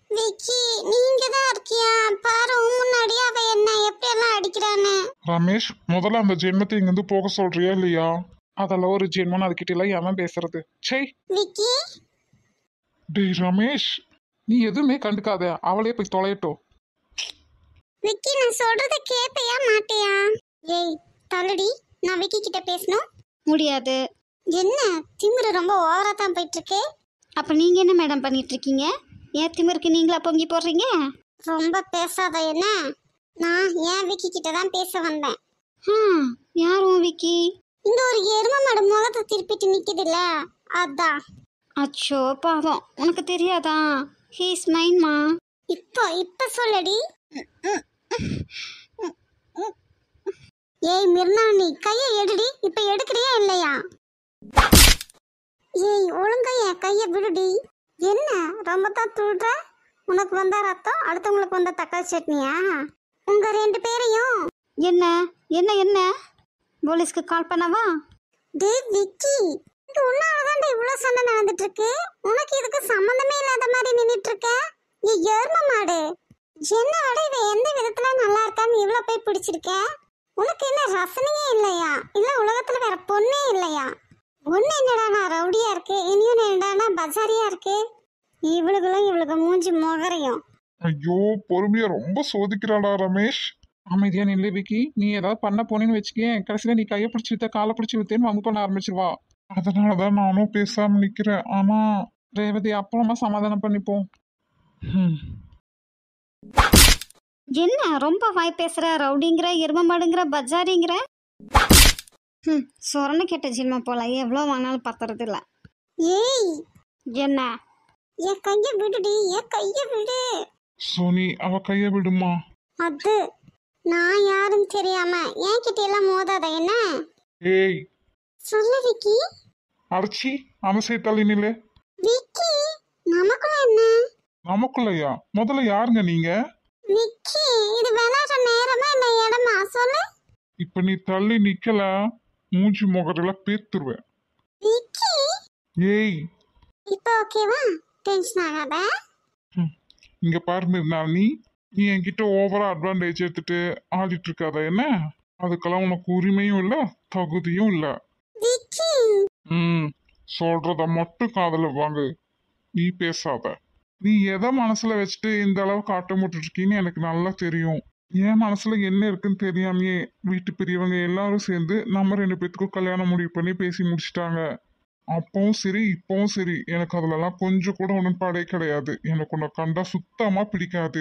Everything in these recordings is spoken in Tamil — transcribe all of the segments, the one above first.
விக்கி நீங்க தான் இருக்கியா? பாரு முன்னாடியே அவ என்ன எப்படி எல்லாம் அடிக்கிறான்னு. ரமேஷ், முதல்ல அந்த ஜென்மத்தை இங்கிருந்து போக சொல்றியா இல்லையா? அதெல்லாம் ஒரு ஜென்மம், அதுக்கிட்ட எல்லாம் எவன் பேசுறது? சே விக்கி டேய் ரமேஷ், நீ எதுவுமே கண்டுக்காத, அவளே போய் தொலையட்டும். விக்கி நான் சொல்றத கேப்பையா மாட்டியா? ஏய் தள்ளுடி, நான் விக்கி கிட்ட பேசணும். முடியாது. என்ன திமிரு ரொம்ப ஓவரா தான் போயிட்டு இருக்கு. அப்போ நீங்கள் என்ன மேடம் பண்ணிட்டு இருக்கீங்க? ஏன் திமிருக்கு நீங்களா பொங்கி போடுறீங்க? ரொம்ப பேசாத என்ன. நான் ஏன் விக்கி கிட்ட தான் பேச வந்தேன். யாரும் விக்கி? இங்க ஒரு எருமை மாடு முகத்தை திருப்பிட்டு நிக்குதுல்ல, அதான். அச்சோ பாவம், உனக்கு தெரியாதா? ஹீஸ் மைன்மா. இப்ப சொல்லடி. ஏய் மிர்னா, நீ கையை எடுடி. இப்ப எடுக்கிறியா இல்லையா? ஏய் ஒழுங்கா என் கையை விடுடி. என்ன ரொம்ப தான் துள்ற? உனக்கு வந்தா ரத்தம், அடுத்தவங்களுக்கு வந்த தக்காளி சட்னியா? உங்க ரெண்டு பேரையும். என்ன என்ன என்ன போலீஸ்க்கு கால் பண்ணவா? டேய் விக்கி, இங்க உன்னாலதான் இவ்வளவு சண்டை நடந்துட்டு இருக்கு. உனக்கு இதுக்கு சம்பந்தமே இல்லாத மாதிரி நின்னுட்டு இருக்க. நீ எருமை மாடு. என்னை விட இவ எந்த விதத்துல நல்லா இருக்கான்னு இவ்வளவு போய் பிடிச்சிருக்க. உனக்கு என்ன ரசனையே இல்லையா? இல்ல உலகத்துல வேற பொண்ணே இல்லையா? ஒன்னு என்னடா ரவுடியா இருக்கு, இனியும் என்னடா பஜாரியா இருக்கு. இவளுக்கு மூஞ்சி முகரையும். ஐயோ, பொறுமையா ரொம்ப சோதிக்கிறாடா ரமேஷ். அமைதியா நில்லு விக்கி. நீ ஏதாவது பண்ண போனேன்னு வச்சுக்கேன், கடைசியில நீ கையை பிடிச்சி வித்த காலை பிடிச்சி வித்தேன்னு வம்பு பண்ண ஆரம்பிச்சிருவா. அதனாலதான் நானும் பேசாம நிக்கிறேன். ஆனா ரேவதி, அப்புறமா சமாதானம் பண்ணிப்போம். என்ன ரொம்ப வாய் பேசுற? ரவுடிங்கிற, எரும மாடுங்கிற, பஜாரிங்கிற. சொரண கேட்ட ஜின்மா போல, எவ்வளோ வாங்கினாலும் பத்துறது இல்லை. ஏய் என்ன? என் கைய விடுடி, என் கைய விடு. சோனி, அவ கைய விடுமா. அது நான் யாரும் தெரியாம என் கிட்ட எல்லாம் மோதாத என்ன. ஏய் சொல்லு விக்கி. அடிச்சி அவசை தள்ளி நில்லு. விக்கி நமக்குள்ள என்ன? நமக்குள்ளையா? முதல்ல யாருங்க நீங்க? விக்கி இது விளையாடுற நேரமா என்ன இடமா சொல்லு. இப்ப நீ தள்ளி நிக்கல, மூஞ்சி முகரெல பேத்துருவேன். விக்கி ஏய் இப்போ ஓகேவா? டென்ஷன் ஆகாத. இங்க பாரு மிர்னா, நீ என்கிட்ட ஓவரா அட்வான்டேஜ் எடுத்துட்டு ஆடிட்டு இருக்காத என்ன. அதுக்கெல்லாம் உனக்கு உரிமையும் இல்ல, தகுதியும் இல்ல. விக்கி சொல்றத மட்டும் காதுல வாங்கு, நீ பேசாத. நீ எதை மனசுல வச்சுட்டு இந்த அளவுக்கு ஆட்டமிட்டு இருக்கீன்னு எனக்கு நல்லா தெரியும். என் மனசுல என்ன இருக்குன்னு தெரியாமையே வீட்டு பெரியவங்க எல்லாரும் சேர்ந்து நம்ம ரெண்டு பேத்துக்கும் கல்யாணம் முடிவு பண்ணி பேசி முடிச்சிட்டாங்க. அப்பவும் சரி இப்பவும் சரி, எனக்கு அதுலலாம் கொஞ்சம் கூட உடன்பாடே கிடையாது. எனக்கு உன்னை கண்டா சுத்தமா பிடிக்காது.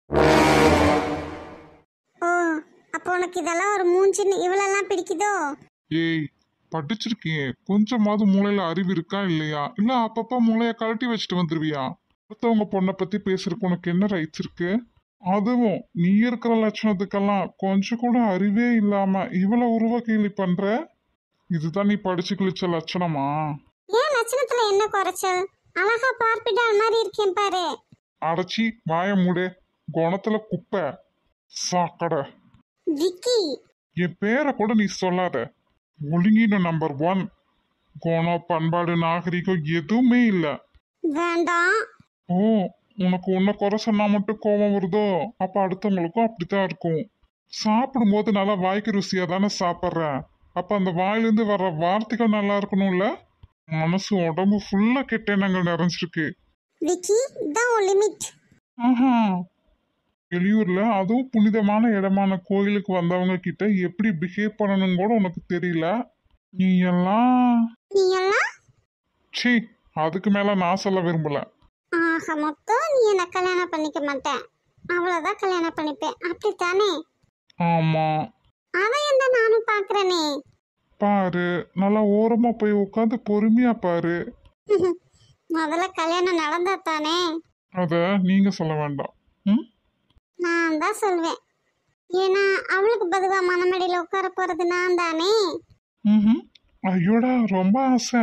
ஓ அப்போ உனக்கு இதெல்லாம் ஒரு மூஞ்சின்னு இவளெல்லாம் பிடிக்குதோ? ஏய், படிச்சிருக்கேன், கொஞ்சமாவது மூளையில அறிவு இருக்கா இல்லையா? இல்ல அப்பப்ப மூளைய கழட்டி வச்சுட்டு வந்துருவியா? அடுத்தவங்க பொண்ணை பத்தி பேசுறதுக்கு உனக்கு என்ன ரைட்ஸ் இருக்கு? அதுவும் நீ இருக்கிற லட்சணத்துக்கெல்லாம் கொஞ்சம் கூட அறிவே இல்லாம இவ்வளவு உருவ கேலி பண்ற. இதுதான் நீ படிச்சு கிழிச்ச லட்சணமா? ஏன் லட்சணத்துல என்ன குறைச்சல்? அழகா பார்ப்பிடால் மாதிரி இருக்கேன் பாரு. அடைச்சி வாய மூடு, குணத்துல குப்பை சாக்கடை. விக்கி என் பேரை கூட நீ சொல்லாத. ஒழுங்கின நம்பர் 1. குணம், பண்பாடு, நாகரிகம் எதுவுமே இல்ல. வேண்டாம். ஓ, உனக்கு உன்னை குறை சொன்னா மட்டும் கோபம் வருதோ? அப்ப அடுத்தவங்களுக்கும் அப்படித்தான் இருக்கும். சாப்பிடும்போது நல்லா வாய்க்கு ருசியா தானே சாப்பிட்றேன். அப்ப அந்த வாயிலிருந்து வர்ற வார்த்தைகள் நல்லா இருக்கணும்ல. மனசு உடம்பு ஃபுல்லா கெட்ட எண்ணங்கள் நிறைஞ்சிருக்கு. விக்கி இதான் உன் லிமிட். ஆஹா, வெளியூர்ல அதுவும் புனிதமான இடமான கோயிலுக்கு வந்தவங்க கிட்ட எப்படி பிஹேவ் பண்ணணும் கூட உனக்கு தெரியல. நீ எல்லாம் சீ, அதுக்கு மேல நான் சொல்ல விரும்பல. ஆக மொத்தம் நீ என்ன கல்யாணம் பண்ணிக்க மாட்டேன், அவ்வளவுதான் கல்யாணம் பண்ணிப்பேன், அப்படித்தானே? ஆமா. அதையும் தான் நானும் பாக்குறேனே. பாரு, நல்லா ஓரமா போய் உட்காந்து பொறுமையா பாரு. முதல்ல கல்யாணம் நடந்தா தானே. அத நீங்க சொல்ல வேண்டாம். நான் தான் சொல்வேன். ஏன்னா அவளுக்கு பதுவா மனமடியில உட்கார போறது நான் தானே. ஐயோடா, ரொம்ப ஆசை.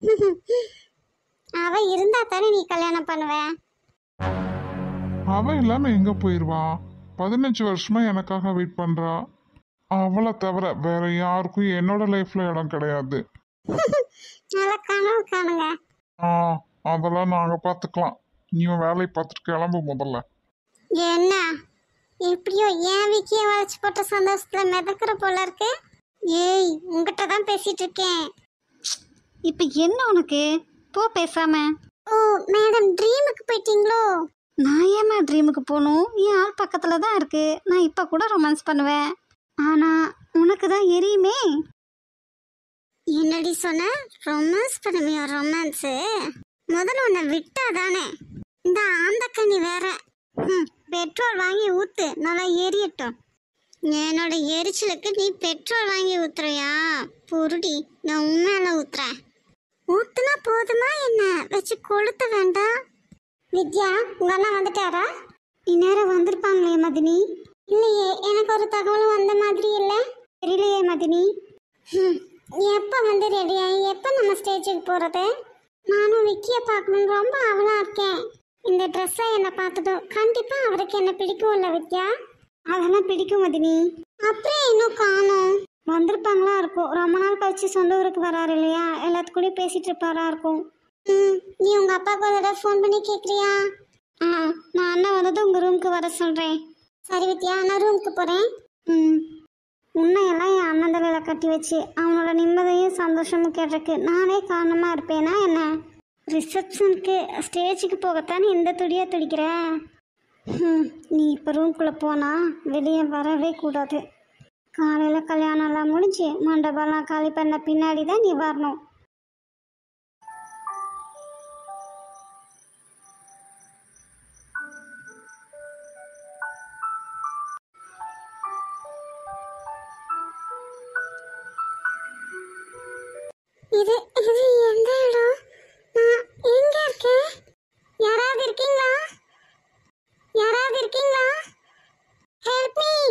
அவ இருந்தா தானே நீ கல்யாணம் பண்ணுவ. அவ இல்லாம எங்க போயிருவா? 15 வருஷமா எனக்காக வெயிட் பண்றா. அவளை தவிர வேற யாருக்கும் என்னோட லைஃப்ல இடம் கிடையாது. நல்ல கனவு காணுங்க. அதெல்லாம் நாங்க பாத்துக்கலாம். நீ உன் வேலையை பார்த்துட்டு கிளம்பு முதல்ல. என்ன எப்படியோ ஏன் விக்கிய வளைச்சு போட்ட சந்தோஷத்துல மிதக்கிற போல இருக்கு. ஏய் உங்ககிட்ட தான் பேசிட்டு இருக்கேன். இப்போ என்ன உனக்கு? போ பேசாம. ஓ மேடம் ட்ரீமுக்கு போயிட்டீங்களோ? நான் ஏமா ட்ரீமுக்கு போகணும்? என் ஆள் பக்கத்தில் தான் இருக்கு. நான் இப்போ கூட ரொமான்ஸ் பண்ணுவேன். ஆனால் உனக்கு தான் எரியுமே. என்னடி சொன்ன? ரொமான்ஸ் பண்ணுவியா? ரொமான்ஸு முதல்ல உன்னை விட்டா தானே. இந்த ஆந்தக்கண்ணி வேற. பெட்ரோல் வாங்கி ஊத்து, நல்லா எரியட்டும். என்னோட எரிச்சலுக்கு நீ பெட்ரோல் வாங்கி ஊத்துறியா? பொருடி, நான் உண்மையில ஊத்துறேன். ஊத்துனா போதுமா என்ன? வச்சு கொளுத்த வேண்டாம். வித்யா உங்க அண்ணா வந்துட்டாரா? இந்நேரம் வந்திருப்பாங்களே மதினி. இல்லையே, எனக்கு ஒரு தகவலும் வந்த மாதிரி இல்லை. தெரியலையே மதினி. எப்போ வந்து ரெடியாகி எப்போ நம்ம ஸ்டேஜுக்கு போகிறது? நானும் விக்கியை பார்க்கணுன்னு ரொம்ப ஆவலாக இருக்கேன். இந்த ட்ரெஸ்ஸை என்னை பார்த்ததும் கண்டிப்பாக அவருக்கு என்ன பிடிக்கும்ல வித்யா? அதெல்லாம் பிடிக்கும் மதினி. அப்படியே இன்னும் காணோம். வந்திருப்பாங்களா இருக்கும். ரொம்ப நாள் கழிச்சு சொந்த ஊருக்கு வராரு இல்லையா, எல்லாத்துக்கூடயும் பேசிட்டு இருப்பாரா இருக்கும். நீ உங்கள் அப்பாவுக்கு ஒரு தடவை ஃபோன் பண்ணி கேட்குறியா? நான் அண்ணன் வந்ததும் உங்கள் ரூமுக்கு வர சொல்கிறேன். சரி வித்யா, நான் ரூமுக்கு போகிறேன். உன்னையெல்லாம் என் அண்ணன் தலையில் கட்டி வச்சு அவனோட நிம்மதியும் சந்தோஷமும் கேட்டிருக்கு நானே காரணமாக இருப்பேனா என்ன? ரிசப்ஷனுக்கு ஸ்டேஜுக்கு போகத்தானே இந்த துடியாக துடிக்கிற? நீ இப்போ ரூம்குள்ளே போனால் வெளியே வரவே கூடாது. காலையில் கல்யாணம்லாம் முடிஞ்சு மண்டபம்லாம் காலி பண்ண பின்னாடி தான் நீ வரணும். இது இது எந்த இடம்? நான் எங்க இருக்கேன்? யாராவது இருக்கீங்களா? யாராவது இருக்கீங்களா? Help me.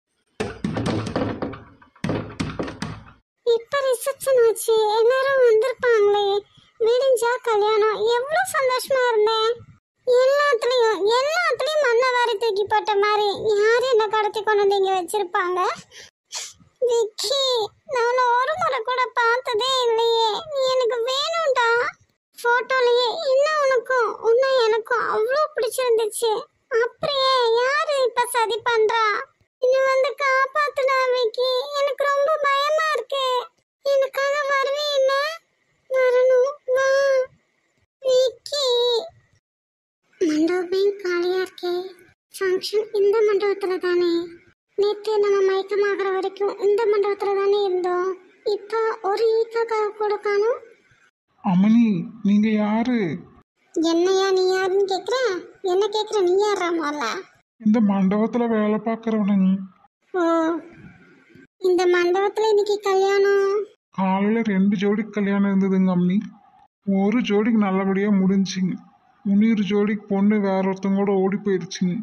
இப்ப ரிசப்ஷன் ஆச்சு, எல்லாரும் வந்திருப்பாங்களே. விடிஞ்சா கல்யாணம். எவ்வளவு சந்தோஷமா இருந்தேன். எல்லாத்துலயும் மண்ணை வாரி தூக்கி போட்ட மாதிரி யாரு என்ன கடத்தி கொண்டு வந்து இங்க வச்சிருப்பாங்க? விக்கி, நான் ஒரு முறை கூட பார்த்ததே இல்லையே. நீ எனக்கு வேணும்டா. போட்டோலயே என்ன உனக்கும் உன்னை எனக்கும் அவ்வளோ பிடிச்சிருந்துச்சு. அப்படியே யாரு இப்ப சதி பண்றா? இன்னும் வந்து காப்பாத்துடா விக்கி. எனக்கு ரொம்ப பயமா இருக்கு. எனக்காக வருவே இல்ல? வரணும் வா விக்கி. மண்டபம் காலியா இருக்கே. ஃபங்க்ஷன் இந்த மண்டபத்துல தானே? நேற்று நம்ம மயக்கமாகற வரைக்கும் இந்த மண்டபத்துல தானே இருந்தோம். இப்போ ஒரு ஈக்காக்காக கூட காணும். அம்மனி, நீங்க யாரு? என்னையா நீ யாருன்னு கேட்குற? என்ன கேட்குற? நீ யாரா முதல்ல? இந்த மண்டபத்துல வேலை பார்க்கறவனுங்க. ஓ, இந்த மண்டபத்துல இன்னைக்கு கல்யாணம். காலையில 2 ஜோடிக்கு கல்யாணம் இருந்ததுங்க அம்மனி. ஒரு ஜோடிக்கு நல்லபடியா முடிஞ்சுங்க. இன்னொரு ஜோடிக்கு பொண்ணு வேற ஒருத்தவங்க ஓடி போயிடுச்சுங்க.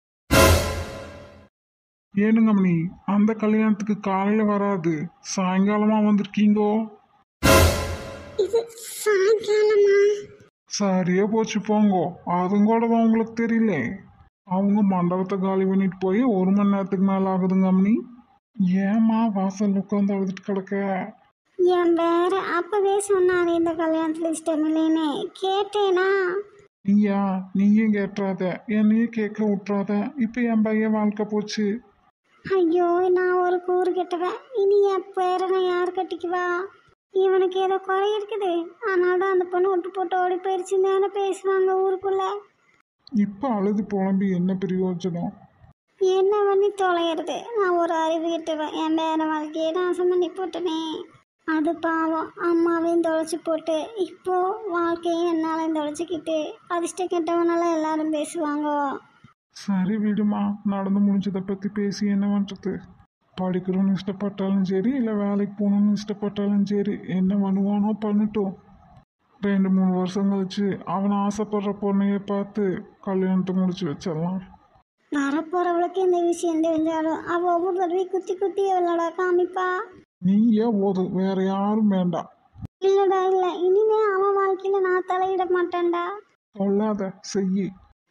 ஏனுங்க அம்மனி, அந்த கல்யாணத்துக்கு காலையில வராது, சாயங்காலமா வந்திருக்கீங்கோ. இது சாயங்காலமா? சரியா போச்சு போங்கோ. அதுவும் கூட தான் உங்களுக்கு தெரியல. அவங்க மண்டபத்தை காலி பண்ணிட்டு போய் 1 மணி நேரத்துக்கு மேல ஆகுதுங்க அம்மனி. ஏமா வாசல் உட்காந்து அழுதுட்டு கிடக்க? என் வேற அப்பவே சொன்னாரு இந்த கல்யாணத்துல இஷ்டம் இல்லைன்னு. கேட்டேனா? நீயும் கேட்டுறாத, என்னையும் கேட்க விட்டுறாத. இப்ப என் பையன் வாழ்க்கை போச்சு. ஐயோ, நான் ஒரு கூறு கெட்டவன். இனி என் பேரனை யார் கட்டிக்குவா? இவனுக்கு ஏதோ குறை இருக்குது, அதனால தான் அந்த பொண்ணு விட்டு போட்டு ஓடி போயிடுச்சுன்னு தானே பேசுவாங்க ஊருக்குள்ள. இப்ப அழுது புலம்பி என்ன பிரயோஜனம்? என்ன பண்ணி தொலைகிறது? நான் ஒரு அறிவு கெட்டவன். என் பேர வாழ்க்கையை நாசம் பண்ணி போட்டனே. அது பாவம், அம்மாவையும் தொலைச்சி போட்டு இப்போ வாழ்க்கையும் என்னாலையும் தொலைச்சிக்கிட்டு அதிர்ஷ்டம் கெட்டவனால எல்லாரும் பேசுவாங்க. சரி விடுமா, நடந்து முடிஞ்சதை பத்தி பேசி என்ன பண்றது? படிக்கணும்னு இஷ்டப்பட்டாலும் சரி, இல்லை வேலைக்கு போகணும்னு இஷ்டப்பட்டாலும் சரி, என்ன பண்ணுவானோ பண்ணட்டும். 2-3 வருஷம் கழிச்சு அவன் ஆசைப்படுற பொண்ணையே பார்த்து கல்யாணத்தை முடிச்சு வச்சிடலாம். வரப்போறவளுக்கு இந்த விஷயம் தெரிஞ்சாலும் அவ ஒவ்வொரு தடவையும் குத்தி குத்தி அவளோட காமிப்பா. நீயே போது, வேற யாரும் வேண்டாம். இல்லடா இல்ல, இனிமே அவன் வாழ்க்கையில நான் தலையிட மாட்டேன்டா. சொல்லாத, செய்யி.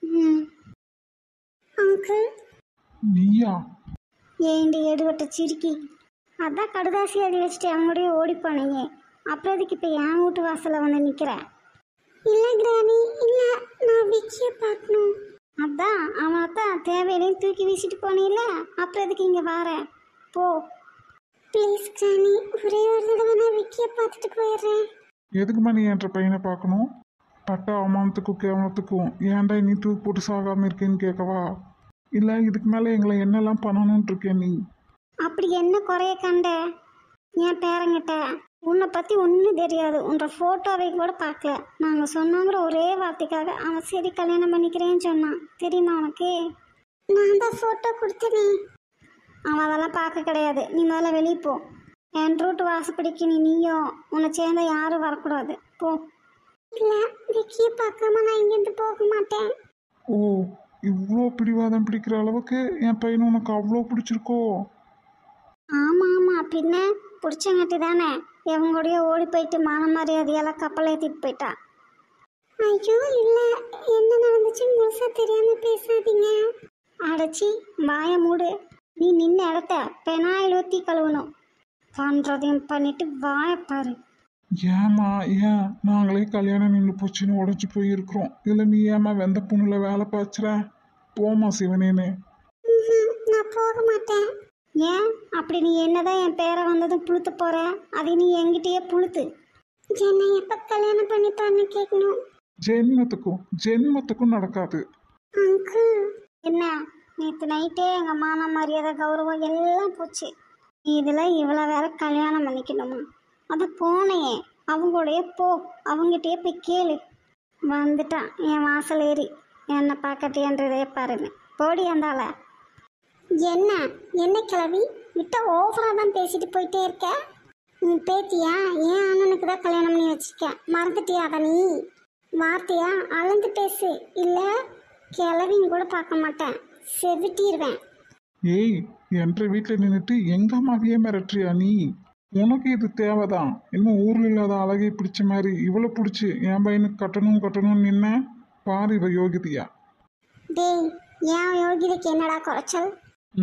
அங்கிள். நீயா? ஏண்டி எடுபட்ட சிரிக்கி? அதான் கடுதாசி அடி வச்சுட்டு அவங்களுடைய ஓடி போனீங்க. அப்புறம் அதுக்கு இப்போ என் வீட்டு வாசலில் வந்து நிற்கிறேன். இல்லை கிராணி, இல்லை, நான் விக்கியை தேவையிலையும் தூக்கி வீசிட்டு போனீல்ல, அப்புறம் எதுக்கு இங்கே வாரேன் போ. ப்ளீஸ் ராணி, ஒரே ஒரு தடவை நான் விக்கியை பார்த்துட்டு போயிடுறேன். எதுக்குமா நீ என்ற பையனை பார்க்கணும்? பட்ட அவமானத்துக்கும் கேவலத்துக்கும் ஏன்டா நீ தூக்கு போட்டு சாகாமல் இருக்கேன்னு கேட்கவா? இல்லை இதுக்கு மேலே எங்களை என்னெல்லாம் பண்ணணும்னு இருக்கேன் நீ? அப்படி என்ன குறைய கண்ட என் பேரங்கிட்ட? உன்னை பற்றி ஒன்றும் தெரியாது, உன்ற ஃபோட்டோவை கூட பார்க்கல. நாங்கள் சொன்னாங்கிற ஒரே வார்த்தைக்காக அவன் சரி கல்யாணம் பண்ணிக்கிறேன்னு சொன்னான். தெரியுமா உனக்கு? நான் தான் ஃபோட்டோ கொடுத்தனே. அவன் அதெல்லாம் பார்க்க கிடையாது. நீ முதல்ல வெளியே போ. என் ரூட்டு வாசப்படிக்கு நீயும் உன்னை சேர்ந்த யாரும் வரக்கூடாது, போ. இல்லை, விக்கியை பார்க்காம நான் இங்கேருந்து போக மாட்டேன். ஓ, இவ்வளோ பிடிவாதம் பிடிக்கிற அளவுக்கு என் பையனை உனக்கு அவ்வளோ பிடிச்சிருக்கோ? ஆமாம் ஆமாம், பின்ன பிடிச்சங்காட்டி தானே எவங்களுடைய ஓடி போயிட்டு மான மரியாதையெல்லாம் கப்பல் ஏற்றிட்டு போயிட்டா. ஐயோ இல்லை, என்ன நடந்துச்சுன்னு முழுசா தெரியாம பேசாதீங்க. அடைச்சி வாய மூடு. நீ நின்ன இடத்த பெனாயில் ஊற்றி கழுவணும். பண்ணுறதையும் பண்ணிட்டு வாயப்பாரு. ஏம்மா ஏன் நாங்களே கல்யாணம் நின்று போச்சுன்னு உடஞ்சி போயிருக்கிறோம். இதில் நீ ஏம்மா வெந்த புண்ணில் வேலை பாய்ச்சுற? போமா சிவனேன்னு. நான் போக மாட்டேன். ஏன் அப்படி? நீ என்னதான் என் பேரை வந்ததும் புளுத்து போற? அதை நீ என்கிட்டயே புளுத்து. என்னை எப்போ கல்யாணம் பண்ணிப்பான்னு கேட்கணும். ஜென்மத்துக்கும் நடக்காது. அங்கிள், என்ன நேற்று நைட்டே எங்கள் மான மரியாதை கௌரவம் எல்லாம் போச்சு. நீ இதில் இவ்வளோ வேற கல்யாணம் பண்ணிக்கணுமா? அது போனையே அவங்களுடைய போ, அவங்ககிட்டயே போய் கேளு. வந்துட்டான் என் வாசல் ஏறி என்னை பார்க்கட்டியன்றதே பாருங்க. போடி அந்தால. என்ன என்ன கிளவி விட்ட ஓவரா தான் பேசிட்டு போயிட்டே இருக்க. நீ பேத்தியா ஏன் அண்ணனுக்கு தான் கல்யாணம் பண்ணி வச்சிருக்க, மறந்துட்டியா? அத நீ வார்த்தையா அளந்து பேசு, இல்லை கிளவின்னு கூட பார்க்க மாட்டேன், செவிட்டிடுவேன். ஏய், என்ற வீட்டில் நின்றுட்டு எங்க அம்மாவையே மிரட்டுறியா நீ? உனக்கு இது தேவைதான். இன்னும் ஊரில் இல்லாத அழகை பிடிச்ச மாதிரி இவ்வளோ பிடிச்சி என் பையனுக்கு கட்டணும்னு நின்ன பாரு இவ யோகிதையா. டேய், ஏன் யோகிதைக்கு என்னடா குறைச்சல்?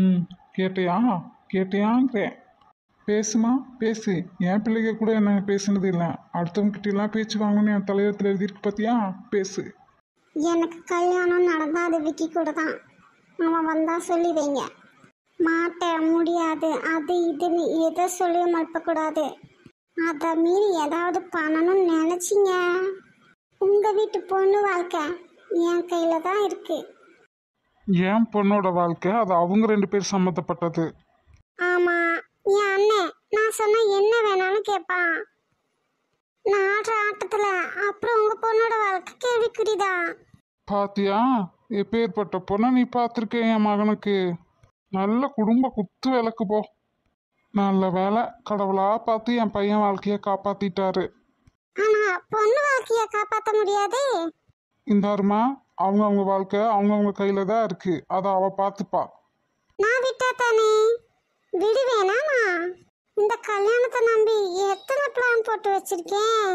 கேட்டையாங்கிறேன். பேசுமா பேசு. என் பிள்ளைங்க கூட என்ன பேசுனது இல்லை. அடுத்தவங்கிட்டலாம் பேச்சு வாங்கணும்னு என் தலையத்தில் எழுதியிருக்கு பார்த்தியா? பேசு. எனக்கு கல்யாணம் நடந்தா அது விக்கி கூட தான். அவன் வந்தா சொல்லி வைங்க. மாட்டேன், முடியாது, அது இதுன்னு எதை சொல்லி மறுப்பக்கூடாது. அதை மீறி ஏதாவது பண்ணணும்னு நினச்சிங்க, உங்கள் வீட்டு பொண்ணு வாழ்க்கை என் கையில் தான் இருக்கு. என் பொண்ணோட வாழ்க்கை அது அவங்க 2 பேர் சம்மந்தப்பட்டது. ஆமாம், என் அண்ணன் நான் சொன்ன என்ன வேணாலும் கேட்பான். நான் ஆடுற ஆட்டத்தில் அப்புறம் உங்கள் பொண்ணோட வாழ்க்கை கேள்விக்குறிதான். பாத்தியா, எப்பேற்பட்ட பொண்ணை நீ பார்த்துருக்க என் மகனுக்கு. நல்ல குடும்ப குத்து விளக்கு போ. நல்ல வேலை, கடவுளா பார்த்து என் பையன் வாழ்க்கையை காப்பாத்திட்டாரு. ஆனால் பொண்ணு வாழ்க்கையை காப்பாற்ற முடியாது. இந்தாருமா, அவங்க வாழ்க்கை அவங்க கையில தான் இருக்கு. அதை அவ பார்த்துப்பா. நான் விட்டா தானே விடுவேனா? நான் இந்த கல்யாணத்தை நம்பி எத்தனை பிளான் போட்டு வச்சிருக்கேன்.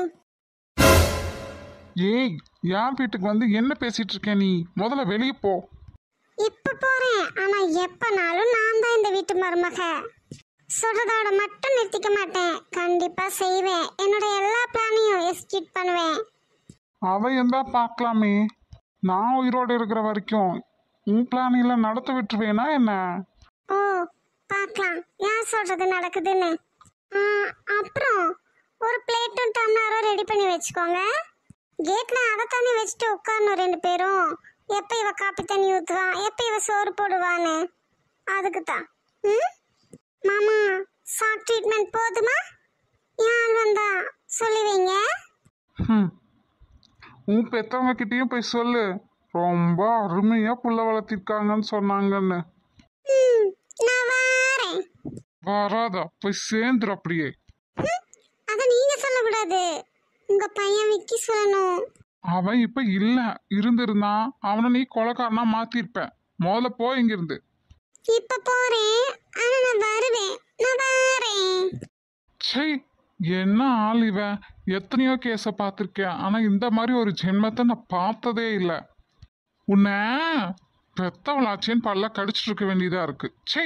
ஏய், யார் வீட்டுக்கு வந்து என்ன பேசிட்டு இருக்க நீ? முதல்ல வெளியே போ. இப்ப போறேன், ஆனா எப்பனாலும் நான் தான் இந்த வீட்டு மருமக. சொல்றதோட மட்டும் நிறுத்திக்க மாட்டேன், கண்டிப்பா செய்வேன். என்னோட எல்லா பிளானையும் எக்ஸிக்யூட் பண்ணுவேன். அதையும் தான் பார்க்கலாமே. நான் உயிரோடு இருக்கிற வரைக்கும் உன் பிளானில நடத்த விட்டுருவேனா என்ன? ஓ, பார்க்கலாம் யார் சொல்றது நடக்குதுன்னு. அப்புறம் ஒரு பிளேட்டும் டம்ளரும் ரெடி பண்ணி வச்சுக்கோங்க. கேட்ல அதை தண்ணி வச்சுட்டு உட்காரணும் 2 பேரும். எப்போ இவ காப்பி தண்ணி ஊற்றுவான், எப்போ இவ சோறு போடுவான்னு அதுக்கு தான். மாமா, ஷாக் ட்ரீட்மெண்ட் போதுமா? யார் வந்தா சொல்லி வைங்க. உன் பெற்றவங்க கிட்டேயும் போய் சொல்லு, ரொம்ப அருமையா புள்ள வளர்த்திருக்காங்கன்னு சொன்னாங்கன்னு. நான் வாரேன். வராதா? போய் சேர்ந்துரு அப்படியே. அதை நீங்க சொல்லக்கூடாது, உங்க பையன் விக்கி சொல்லணும். அவன் இப்ப இல்ல, இருந்திருந்தான் அவனை நீ கொலைக்காரனா மாத்திருப்ப. முதல்ல போ இங்கிருந்து. இப்ப போறேன், ஆனா நான் வருவேன். நான் வாரேன். சை, என்ன ஆள் இவன்? எத்தனையோ கேஸ பார்த்திருக்கேன், ஆனா இந்த மாதிரி ஒரு ஜென்மத்தை நான் பார்த்ததே இல்லை. உன்னை பெத்தவளாச்சேன்னு பல்ல கடிச்சிட்டு இருக்க வேண்டியதா இருக்கு. சை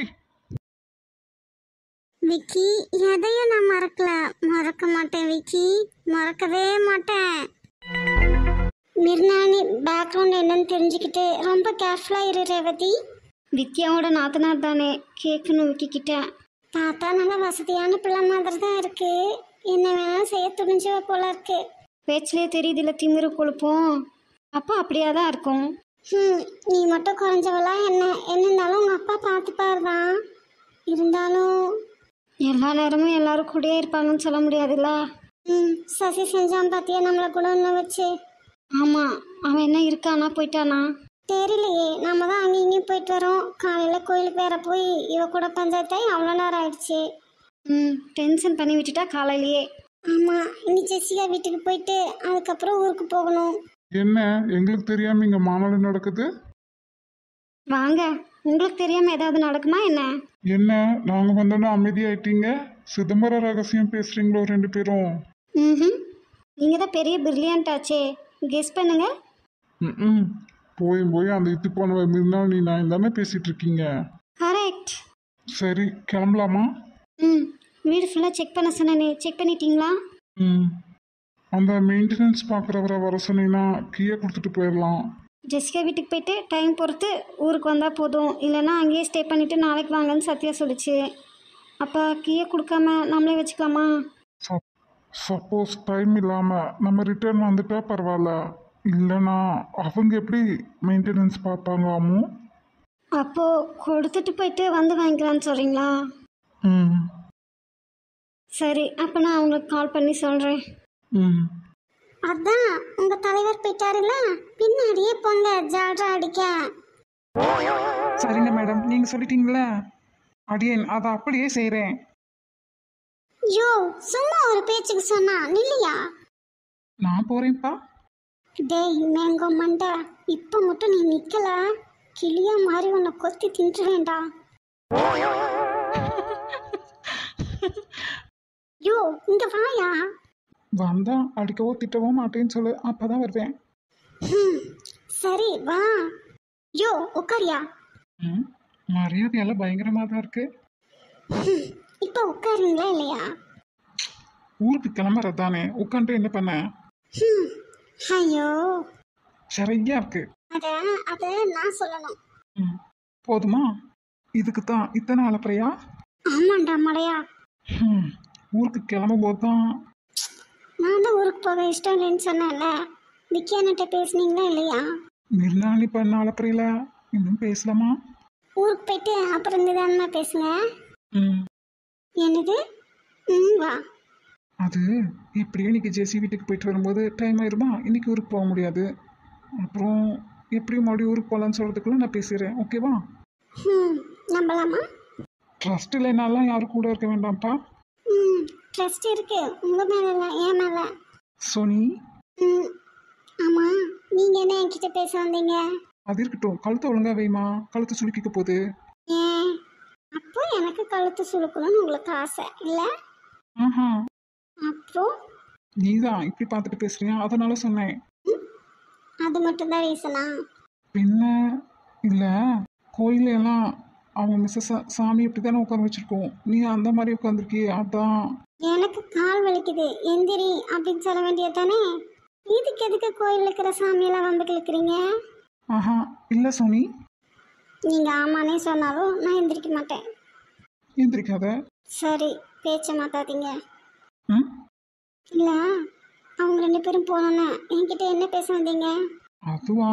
விக்கி, எதையும் நான் மறக்க மாட்டேன் விக்கி, மறக்கவே மாட்டேன். மிர்னானி பேக்ரவுண்ட் என்னன்னு தெரிஞ்சுக்கிட்டு ரொம்ப கேர்ஃபுல்லா இரு ரேவதி. வித்யாவோட நாத்தனார் தானே கேட்கணும் விக்கிக்கிட்டேன். பார்த்தா நல்லா வசதியான பிள்ளை மாதிரி தான் இருக்கு. என்ன வேணாலும் செய்ய துணிஞ்சவ போல இருக்கு. பேச்சிலே தெரியுதுல திமிரு கொழுப்போம். அப்போ அப்படியே தான் இருக்கும். நீ மட்டும் குறைஞ்சவளா என்னன்னாலும் உங்க அப்பா பார்த்துப்பாரு தான். இருந்தாலும் எல்லா நேரமும் எல்லாரும் கூடயே இருப்பாங்கன்னு சொல்ல முடியாதுல்ல. சசி செஞ்சான் பாத்தியா நம்மளை கூட இன்னும் வச்சு. ஆமாம், அவன் என்ன இருக்கானா போயிட்டானா தெரியலையே. நம்ம தான் அங்கேயும் இங்கேயும் போயிட்டு வரோம். காலையில் கோயிலுக்கு வேற போய் இவ கூட பஞ்சாயத்தாய் அவ்வளோ நேரம் ஆயிடுச்சு. டென்ஷன் பண்ணி விட்டுட்டா காலையிலேயே. ஆமாம், இனி ஜெசிகா வீட்டுக்கு போயிட்டு அதுக்கப்புறம் ஊருக்கு போகணும். என்ன எங்களுக்கு தெரியாம இங்க மாநாடு நடக்குது? வாங்க, உங்களுக்கு தெரியாம ஏதாவது நடக்குமா என்ன? என்ன நாங்க வந்தோன்னா அமைதியாயிட்டீங்க? சிதம்பர ரகசியம் பேசுறீங்களோ ரெண்டு பேரும்? நீங்க தான் பெரிய பிரில்லியன்ட் ஆச்சே. கெஸ் பண்ணுங்க. போய் போய் அந்த இது போன மிருந்தாள் நீ நான் தானே பேசிட்டு இருக்கீங்க. கரெக்ட். சரி கிளம்பலாமா? வீடு ஃபுல்லாக செக் பண்ண சொன்னேனே, செக் பண்ணிட்டீங்களா? அந்த மெயின்டெனன்ஸ் பார்க்குறவரை வர சொன்னீங்கன்னா கீயை கொடுத்துட்டு போயிடலாம். ஜெசிகா வீட்டுக்கு போயிட்டு டைம் பொறுத்து ஊருக்கு வந்தால் போதும். இல்லைன்னா அங்கேயே ஸ்டே பண்ணிவிட்டு நாளைக்கு வாங்கன்னு சத்யா சொல்லிச்சு. அப்போ கீயை கொடுக்காம நம்மளே வச்சுக்கலாமா? சப்போஸ் டைம் இல்லாமல் நம்ம ரிட்டர்ன் வந்துட்டா பரவாயில்ல. இல்லைனா அவங்க எப்படி மெயின்டெனன்ஸ் பார்ப்பாங்களாமோ? அப்போது கொடுத்துட்டு போயிட்டு வந்து வாங்கிக்கலான்னு சொல்கிறீங்களா? சரி, அப்போ நான் அவங்களுக்கு கால் பண்ணி சொல்கிறேன். அதான் உங்க தலைவர் போயிட்டாருல, பின்னாடியே போங்க ஜால்ரா அடிக்க. சரிங்க மேடம், நீங்க சொல்லிட்டீங்களா? அடியேன் அதை அப்படியே செய்கிறேன். யோ சும்மா ஒரு பேச்சுக்கு சொன்னா நில்லையா? நான் போறேன்ப்பா. டேய் மேங்கோ மண்டை, இப்போ மட்டும் நீ நிக்கல கிளியா மாதிரி உன்னை கொத்தி தின்றுவேண்டா. யோ இங்க வாயா. வந்தா அடிக்கவோ திட்டவோ மாட்டேன்னு சொல்லு, அப்பதான் வருவேன். சரி வா. யோ உட்காரியா. மரியாதையெல்லாம் பயங்கரமா தான் இருக்கு. இப்போ உட்காருங்களா இல்லையா? ஊருக்கு கிளம்புறது தானே, உட்காந்துட்டு என்ன பண்ண? ஐயோ சரியா இருக்கு. அத நான் சொல்லணும். போதுமா? இதுக்கு தான் இத்தனை அலப்பறையா? ஆமாண்டா மடையா. ஊருக்கு கிளம்பும் போது தான் நான் தான் ஊருக்கு போக இஷ்டம் இல்லைன்னு சொன்னேன்ல. விக்கியானிட்ட பேசுனீங்களா இல்லையா? நிர்ணாளி பண்ண அலப்பறையில இன்னும் பேசலாமா? ஊருக்கு போயிட்டு அப்புறம் நிதானமா பேசுங்க. என்னது? வா. அது எப்படியும் இன்னைக்கு ஜெசி வீட்டுக்கு போயிட்டு வரும்போது டைம் ஆயிருமா, இன்னைக்கு ஊருக்கு போக முடியாது. அப்புறம் எப்படியும் மறுபடியும் ஊருக்கு போகலான்னு சொல்கிறதுக்குள்ள நான் பேசுகிறேன், ஓகேவா? நம்பலாமா? ட்ரஸ்ட் இல்லைனாலாம் யாரும் கூட இருக்க வேண்டாம்ப்பா. ட்ரஸ்ட் இருக்கு உங்க மேல இல்ல, என் மேல. சோனி. ஆமா, நீங்க என்ன என்கிட்ட பேச வந்தீங்க? அது இருக்கட்டும், கழுத்தை ஒழுங்கா வைமா, கழுத்து சுலுக்கிக்க போகுது. ஏன் அப்போ எனக்கு கழுத்து சுலுக்கணும்னு உங்களுக்கு ஆசை இல்ல? அப்புறம் நீதான் இப்படி பார்த்துட்டு பேசுறியா, அதனால சொன்னேன். அது மட்டும் தான் ரீசனா? பின்ன இல்லை, கோயில எல்லாம் அவங்க மிஸ்ஸஸ் சாமி இப்படி தானே உட்கார வச்சிருக்கோம், நீ அந்த மாதிரி உட்காந்துருக்கியே அதான். எனக்கு கால் வலிக்குது எந்திரி அப்படின்னு சொல்ல வேண்டியது தானே. இதுக்கு எதுக்கு கோயில் இருக்கிற சாமியெல்லாம் வந்து கிழக்குறீங்க? இல்லை சோனி. நீங்க ஆமானே சொன்னாலும் நான் எந்திரிக்க மாட்டேன். எந்திரிக்காத. சரி பேச்ச மாத்தாதீங்க. இல்ல அவங்க ரெண்டு பேரும் போனோன்னு என்கிட்ட என்ன பேச வந்தீங்க? அதுவா,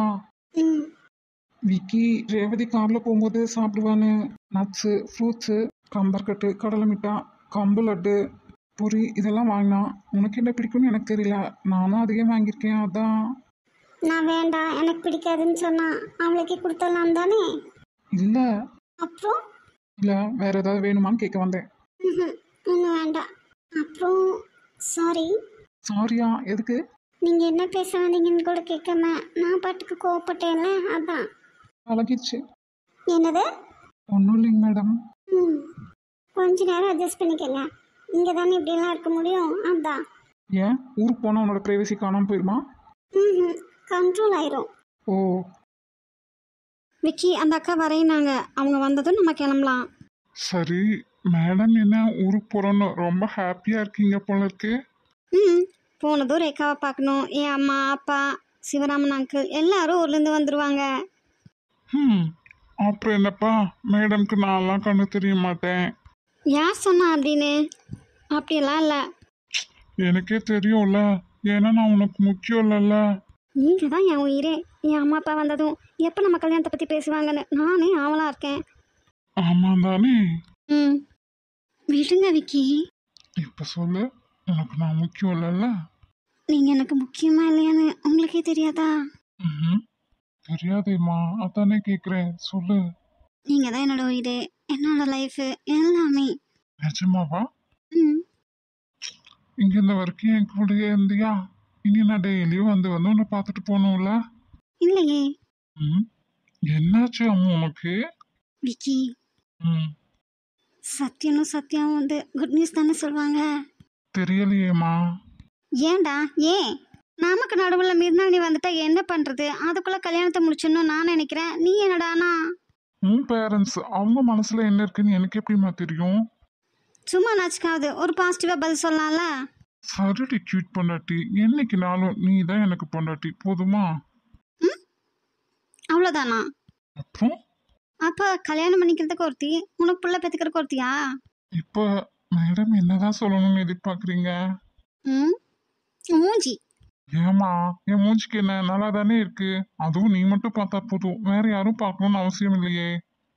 விக்கி ரேவதி கார்ல போகும்போது சாப்பிடுவான்னு நட்ஸு, ஃப்ரூட்ஸு, கம்பர்கட்டு, கடலை மிட்டாய், கம்பு லட்டு, பொரி இதெல்லாம் வாங்கினான். உனக்கு என்ன பிடிக்கும்னு எனக்கு தெரியல, நானும் அதையே வாங்கியிருக்கேன் அதான். நான் வேண்டாம் எனக்கு பிடிக்காதுன்னு சொன்னா அவளுக்கு கொடுத்துடலாம் தானே? இல்லை. அப்புறம்? இல்லை, வேற ஏதாவது வேணுமான்னு கேட்க வந்தேன். ஒன்றும் வேண்டாம். அப்புறம் சாரி. சாரியா? எதுக்கு? நீங்க என்ன பேச வந்தீங்கன்னு கூட கேட்காம நான் பாட்டுக்கு கோவப்பட்டேன்ல அதான். பழகிடுச்சு. என்னது? ஒன்றும் இல்லைங்க மேடம். கொஞ்ச நேரம் அட்ஜஸ்ட் பண்ணிக்கங்க. இங்கே தானே இப்படிலாம் இருக்க முடியும் அதான். ஏன் ஊருக்கு போனால் உன்னோட ப்ரைவசி காணாமல் போயிடுமா? கண்ட்ரோல் ஆயிரும். ஓ. விக்கி அந்த அக்கா வரையினாங்க, அவங்க வந்ததும் நம்ம கிளம்பலாம். சரி மேடம், என்ன ஊருக்கு போகிறோன்னு ரொம்ப ஹாப்பியாக இருக்கீங்க போல இருக்கு. போனதும் ரேகாவை பார்க்கணும். என் அம்மா அப்பா சிவராமன் அங்கிள் எல்லாரும் ஊர்லேருந்து வந்துடுவாங்க. அப்புறம் என்னப்பா, மேடம்க்கு நான்லாம் கண்ணு தெரிய மாட்டேன். யார் சொன்னா அப்படின்னு? அப்படியெல்லாம் இல்லை. எனக்கே தெரியும்ல, ஏன்னா நான் உனக்கு முக்கியம் இல்லைல்ல. நீங்கள் தான் என் உயிரே. என் அம்மா அப்பா வந்ததும் எப்போ நம்ம கல்யாணத்தை பற்றி பேசுவாங்கன்னு நானே ஆவலாக இருக்கேன். ஆமாம் தானே? ம், விடுங்க விக்கி. இப்போ சொல்லு, உனக்கு நான் முக்கியம் இல்லைல்ல? நீங்கள் எனக்கு முக்கியமா இல்லையான்னு உங்களுக்கே தெரியாதா? ம், தெரியாதேம்மா, அதானே கேட்குறேன், சொல்லு. நீங்கள் தான் என்னோட உயிர், என்னோட லைஃபு, எல்லாமே. நிஜமாவா? ம், இங்க இந்த வரைக்கும் என் கூடயே இருந்தியா? இனி நான் டெய்லியும் வந்து உன்னை பார்த்துட்டு போகணும்ல? இல்லையே. ம், என்னாச்சு அம்மா உனக்கு? விக்கி, ம், சத்யனும் சத்யாவும் வந்து குட் நியூஸ் தானே சொல்லுவாங்க. தெரியலையேம்மா. ஏன்டா? ஏன் நமக்கு நடுவில் மிருந்தாண்டி வந்துட்டா என்ன பண்ணுறது? அதுக்குள்ளே கல்யாணத்தை முடிச்சிடணும் நான் நினைக்கிறேன். நீ என்னடானா உன் பேரண்ட்ஸ் அவங்க மனசுல என்ன இருக்குன்னு எனக்கு எப்படிம்மா தெரியும்? சும்மா நாச்சுக்காவது ஒரு பாசிட்டிவாக பதில் சொல்லலாம்ல. சரிடி க்யூட் பொண்டாட்டி, என்னைக்கு நாளும் நீ தான் எனக்கு பொண்டாட்டி, போதுமா? ம், அவ்வளோதானா? அப்புறம் அப்போ கல்யாணம் பண்ணிக்கிறதுக்கு ஒருத்தி, உனக்கு புள்ள பெற்றுக்கிறதுக்கு ஒருத்தியா? இப்போ மேடம் என்னதான் சொல்லணும்னு எதிர்பார்க்குறீங்க? ம், மூஞ்சி. ஏமா, என் மூஞ்சிக்கு என்ன நல்லா தானே இருக்கு? அதுவும் நீ மட்டும் பார்த்தா போதும், வேற யாரும் பார்க்கணும்னு அவசியம் இல்லையே.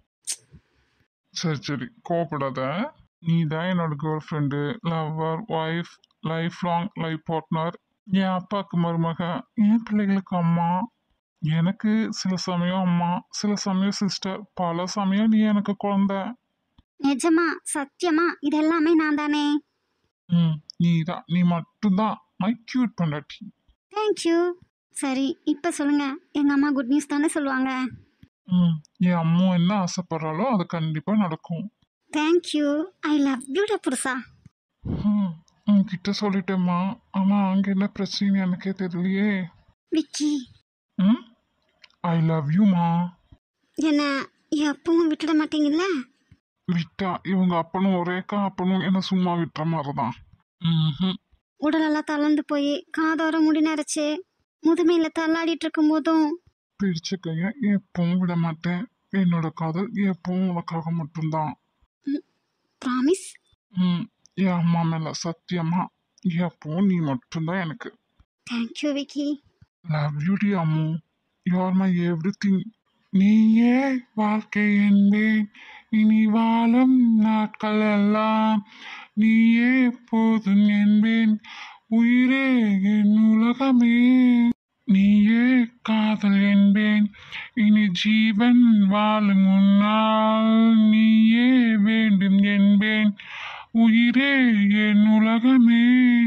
சரி சரி, கோவப்படாத. நீ தான் என்னோட girl friend, lover, wife, life long life partner, என் அப்பாவுக்கு மருமக, என் பிள்ளைகளுக்கு அம்மா. எனக்கு சில சமயம் அம்மா, சில சமயம் சிஸ்டர், பல சமயம் நீ எனக்கு குழந்தை. நிஜமா சத்தியமா இது எல்லாமே நான் தானே. ம், நீ மட்டும்தான் மை கியூட் பொண்டாட்டி. தேங்க்யூ. சரி இப்போ சொல்லுங்க, எங்கள் அம்மா குட் நியூஸ் தானே சொல்லுவாங்க. ம், என் அம்மா என்ன ஆசைப்படுறாளோ அது கண்டிப்பா நடக்கும். தேங்க்யூ. ஐ லவ் யூடா புருஷா. ம், உன்கிட்ட சொல்லிட்டேம்மா, ஆனா அங்க என்ன பிரச்சனைன்னு எனக்கே தெரியலையே. விக்கி, ம், ஐ லவ் யூமா. என்ன எப்பவும் விட்டுட மாட்டீங்கல்ல? விட்டா இவங்க அப்பனும் ஒரேக்கா அப்பனும் என்ன சும்மா விட்டுற மாதிரிதான். ம், உடலெல்லாம் தளர்ந்து போய் காதோர முடி நரைச்சு முதுமையில் தள்ளாடிட்டு இருக்கும் போதும் பிடிச்ச கைய எப்பவும் விட மாட்டேன். என்னோட காதல் எப்பவும் உனக்காக மட்டும்தான். ப்ராமிஸ். ம், என் அம்மா மேல சத்தியமா, எப்பவும் நீ மட்டும்தான் எனக்கு. தேங்க்யூ விக்கி. லவ் யூ டி Ammu, you are my everything. நீயே வாழ்க்கை என்பேன், இனி வாழும் நாட்கள் எல்லாம் நீயே போதும் என்பேன், உயிரே என் உலகமே. நீயே காதல் என்பேன், இனி ஜீவன் வாழும் முன்னால் நீயே வேண்டும் என்பேன், உயிரே என் உலகமே.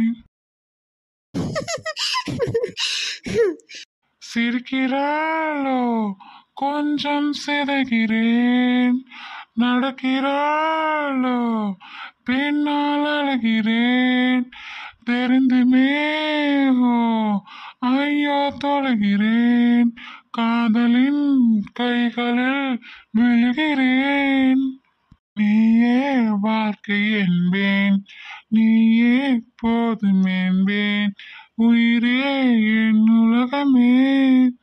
சிரிக்கிறாளோ கொஞ்சம் சிதைகிறேன், நடக்கிறாளோ பெண்ணால் அழகிறேன், தெரிந்துமே ஓ ஐயோ தொலைகிறேன், காதலின் கைகளில் விழுகிறேன். நீயே வாழ்க்கை என்பேன், நீயே போதும் என்பேன், உயிரே என் உலகமே.